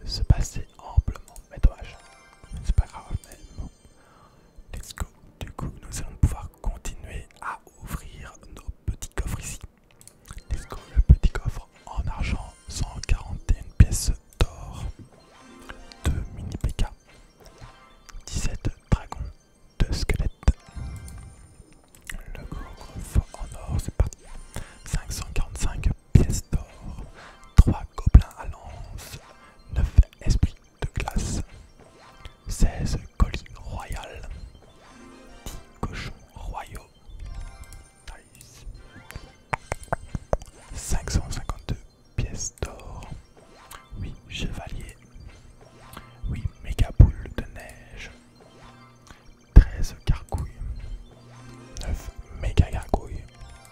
se passer amplement. Mais dommage. C'est pas grave, mais bon. Let's go. Du coup, nous allons pouvoir continuer à ouvrir nos petits coffres ici. Let's go. Le petit coffre en argent, 141 pièces d'or, 2 mini PK, 17 dragons, 2 squelettes. Le gros coffre en or, c'est parti. 545 pièces d'or, 3 gobelins à lance, 9 esprits de glace, 16 colis royales, 10 cochons royaux. Nice. 552 pièces d'or, 8 chevaliers, 8 méga boules de neige, 13 gargouilles, 9 méga gargouilles.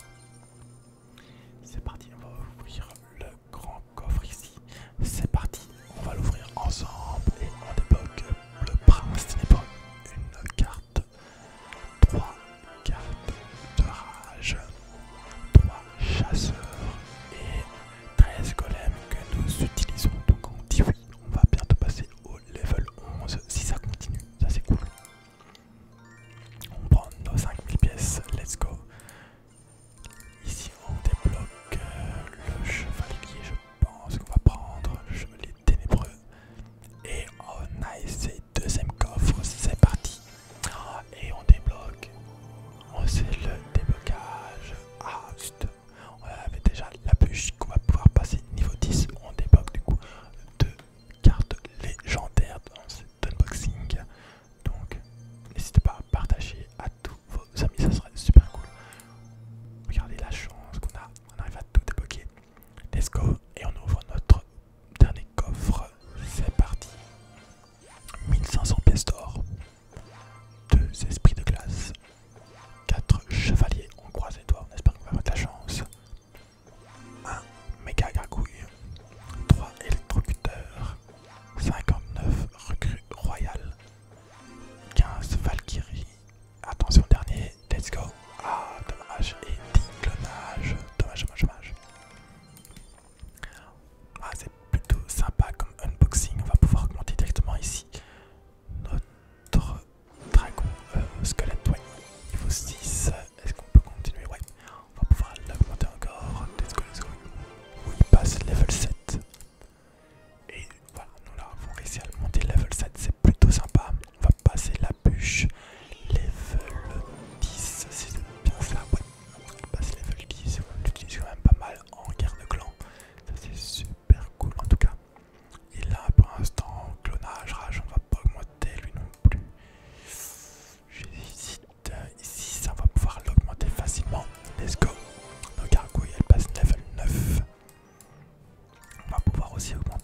C'est parti, on va ouvrir le grand coffre ici. C'est parti, on va l'ouvrir ensemble et on débloque le prince ténébreux. Une carte, 3 cartes de rage, 3 chasseurs et 13 golems que nous utilisons. Donc on dit oui, on va bientôt passer au level 11 si ça continue, ça c'est cool. On prend nos 5000 pièces, let's go. Ici on débloque le chevalier, je pense qu'on va prendre le chevalier ténébreux. Et oh nice, c'est deuxième coffre, c'est parti. Et on débloque, c'est le déblocage. Ah juste, on avait déjà la bûche qu'on va pouvoir passer niveau 10. On débloque du coup 2 cartes légendaires dans cet unboxing. Donc n'hésitez pas à partager à tous vos amis, ça serait super cool. Regardez la chance qu'on a, on arrive à tout débloquer. Let's go et on ouvre notre dernier coffre. C'est parti. 1500 pièces d'or, 2 esprits de glace, 4 chevaliers, on croise les doigts, on espère qu'on va avoir de la chance. 1 méga gargouille, 3 électrocuteurs, 59 recrues royales, 15 valkyries. Attention dernier, let's go. Ah dommage, et 10 clonages, dommage, dommage, dommage. Ah c'est plutôt sympa comme unboxing, on va pouvoir augmenter directement ici notre dragon squelette, ouais, niveau 6. Est-ce qu'on peut continuer? Ouais, on va pouvoir l'augmenter encore. Let's go, let's go. Oui, il passe level 7. Et voilà, nous là avons réussi à le monter level 7, c'est plutôt sympa. On va passer la bûche level 10, si c'est bien ça, ouais. On passe level 10, on l'utilise quand même pas mal en guerre de clan. Ça c'est super cool en tout cas. Et là pour l'instant, clonage, rage, on va pas augmenter lui non plus. J'hésite, ici ça va pouvoir l'augmenter facilement. Let's go. Nos gargouilles elles passent level 9. On va pouvoir aussi augmenter